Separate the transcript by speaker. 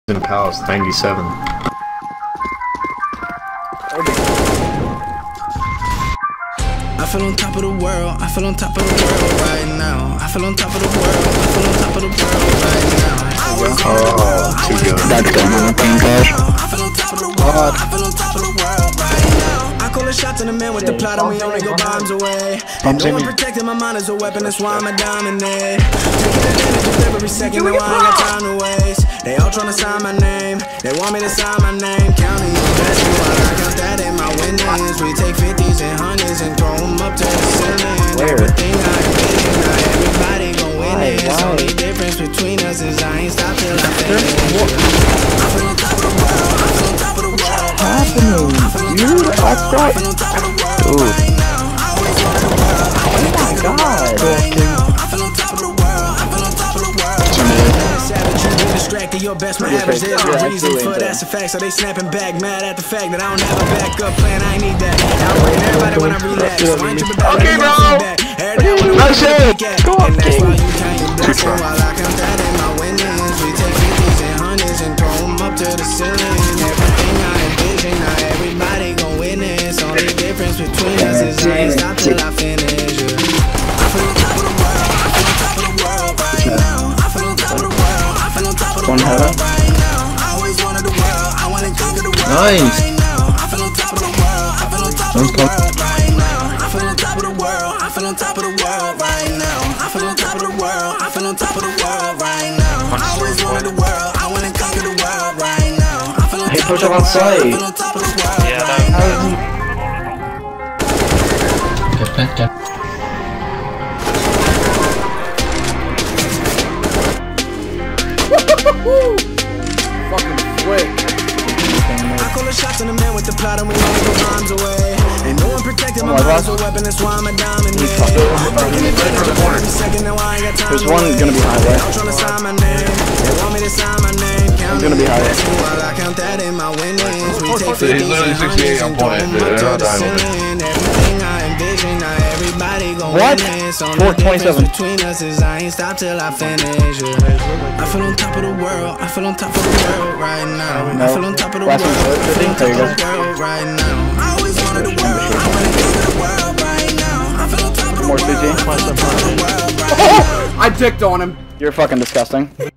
Speaker 1: in Palace, 97.
Speaker 2: I feel on top of the world, I feel on top of the world right now. I feel on top of the world, I feel on top of the world right now. I feel on top of the world, I feel on top of the world, I feel on top of the world right now. I call a shot to the man with the plot and we only go bombs away. And no one protecting my mind is a weapon, that's why I'm a dominate. Taking advantage of every second, now I ain't got time to waste. They all tryna sign my name, they want me to sign my name. Counting your best, I count that in my winnings. We take 50s and 100s and throw them up to the ceiling. Everything I envision, now everybody gon' win it. Only difference between us is I ain't stopped till I finish. I feel on top of the world, I feel on top of the world.
Speaker 3: Happening, dude? I thought, dude. I feel on top of the world, I feel on top of the world. Savage, you been distracted, your best, my average, there's no reason for that's a fact. So they snapping back, mad at the fact that I don't have a backup plan, I ain't need that. Outrage everybody when I relax, so I ain't tripping back. Okay, bro! That's it! Go on, King! While I count that in my winnings, we take 50s and 100s and throw them up to the ceiling. Everything I envision, now everybody gon' witness. Only difference between us is I ain't stop till I finish. I feel on top of the world, I feel on top of the world right now. I feel on top of the world, I feel on top of the world right now. I always wanted the world, I wanna conquer the world right now. I feel on top of the world, I feel on top of the world right now. I feel on top of the world, I feel on top of the world right now. I feel on top of the world, I feel on top of the world right now. I always wanted the world, I wanna conquer the world right now. I feel on top of the world, I feel on top of the world right now.
Speaker 4: Fucking quick.
Speaker 2: I call a shot on the man with the plot and we only go bombs away. And no one protected my mind, so weapon, that's why I'm a dominate.
Speaker 3: There's one gonna be highway.
Speaker 2: I'm trying to sign my name, they want me to sign my name.
Speaker 3: It's gonna be highway.
Speaker 2: While I count that in my winnings, we take 50s and 100s and throw them up to the ceiling. Everything I envision, now everybody gon' witness. Only difference between us is I ain't stop till I finish. I feel on top of the world, I feel on top of the world right now. I feel on top of the world, I feel on top of the world right now. I always wanted the world, I wanna give it the world right now. I feel on top of the world, I feel on top of the world right now.
Speaker 4: I dicked on him.
Speaker 3: You're fucking disgusting.